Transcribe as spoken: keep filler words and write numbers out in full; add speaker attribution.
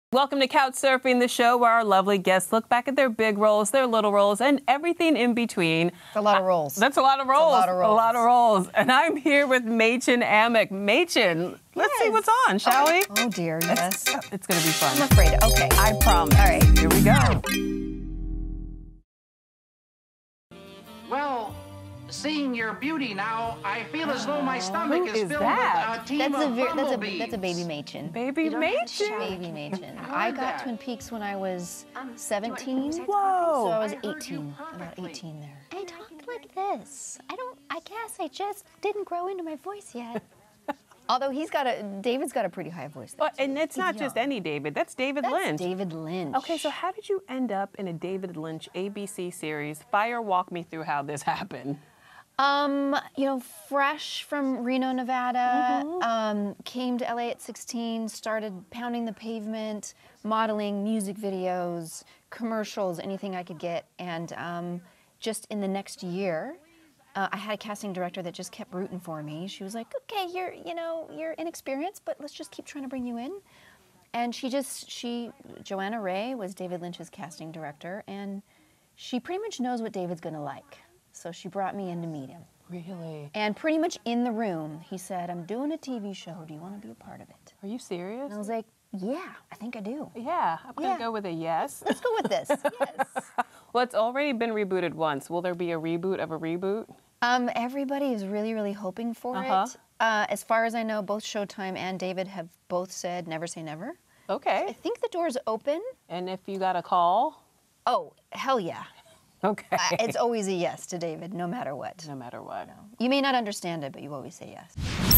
Speaker 1: Welcome to Couch Surfing, the show where our lovely guests look back at their big roles, their little roles, and everything in between.
Speaker 2: It's a lot of roles.
Speaker 1: That's a lot of roles.
Speaker 2: A lot of roles.
Speaker 1: A lot of roles. And I'm here with Mädchen Amick. Mädchen, let's
Speaker 2: Yes.
Speaker 1: see what's on, shall we?
Speaker 2: Oh dear, yes.
Speaker 1: It's going to be fun.
Speaker 2: I'm afraid. Okay.
Speaker 1: I promise.
Speaker 2: All right.
Speaker 1: Here we go.
Speaker 3: Well, seeing your beauty now, I feel as though my stomach
Speaker 1: Who
Speaker 3: is
Speaker 1: is
Speaker 3: filled
Speaker 1: that?
Speaker 3: with a team
Speaker 2: That's a
Speaker 3: of
Speaker 2: ver- that's a
Speaker 3: bumblebees.
Speaker 2: that's a baby Mädchen.
Speaker 1: Baby
Speaker 3: You don't have to
Speaker 1: Mädchen.
Speaker 3: shout.
Speaker 2: Baby Mädchen.
Speaker 3: I
Speaker 2: I
Speaker 3: heard
Speaker 2: got
Speaker 3: that.
Speaker 2: Twin Peaks when I was
Speaker 4: Um,
Speaker 2: seventeen.
Speaker 4: do you want-
Speaker 1: Whoa.
Speaker 2: So I was
Speaker 3: I heard you
Speaker 2: eighteen. About
Speaker 3: perfectly.
Speaker 2: eighteen there.
Speaker 4: I talk like this. I don't, I guess I just didn't grow into my voice yet.
Speaker 2: Although he's got a David's got a pretty high voice. though,
Speaker 1: But, and
Speaker 2: too.
Speaker 1: it's not
Speaker 2: He's
Speaker 1: just
Speaker 2: young.
Speaker 1: any David. That's David
Speaker 2: That's
Speaker 1: Lynch.
Speaker 2: David Lynch.
Speaker 1: Okay, so how did you end up in a David Lynch A B C series? Fire walk me through how this happened.
Speaker 2: Um, you know, fresh from Reno, Nevada,
Speaker 1: Mm-hmm.
Speaker 2: um, came to L A at sixteen, started pounding the pavement, modeling music videos, commercials, anything I could get. And um, just in the next year, uh, I had a casting director that just kept rooting for me. She was like, okay, you're, you know, you're inexperienced, but let's just keep trying to bring you in. And she just, she, Joanna Ray was David Lynch's casting director, and she pretty much knows what David's gonna like. So she brought me in to meet him.
Speaker 1: Really?
Speaker 2: And pretty much in the room, he said, I'm doing a T V show. Do you want to be a part of it?
Speaker 1: Are you serious?
Speaker 2: And I was like, yeah, I think I do.
Speaker 1: Yeah, I'm going
Speaker 2: Yeah.
Speaker 1: to go with a yes.
Speaker 2: Let's go with this. Yes.
Speaker 1: Well, it's already been rebooted once. Will there be a reboot of a reboot?
Speaker 2: Um, everybody is really, really hoping for
Speaker 1: Uh-huh.
Speaker 2: it. Uh, as far as I know, both Showtime and David have both said never say never. I
Speaker 1: Okay.
Speaker 2: think the door's open.
Speaker 1: And if you got a call?
Speaker 2: Oh, hell yeah.
Speaker 1: Okay.
Speaker 2: Uh, it's always a yes to David, no matter what.
Speaker 1: no matter what.
Speaker 2: You may not understand it, but you always say yes.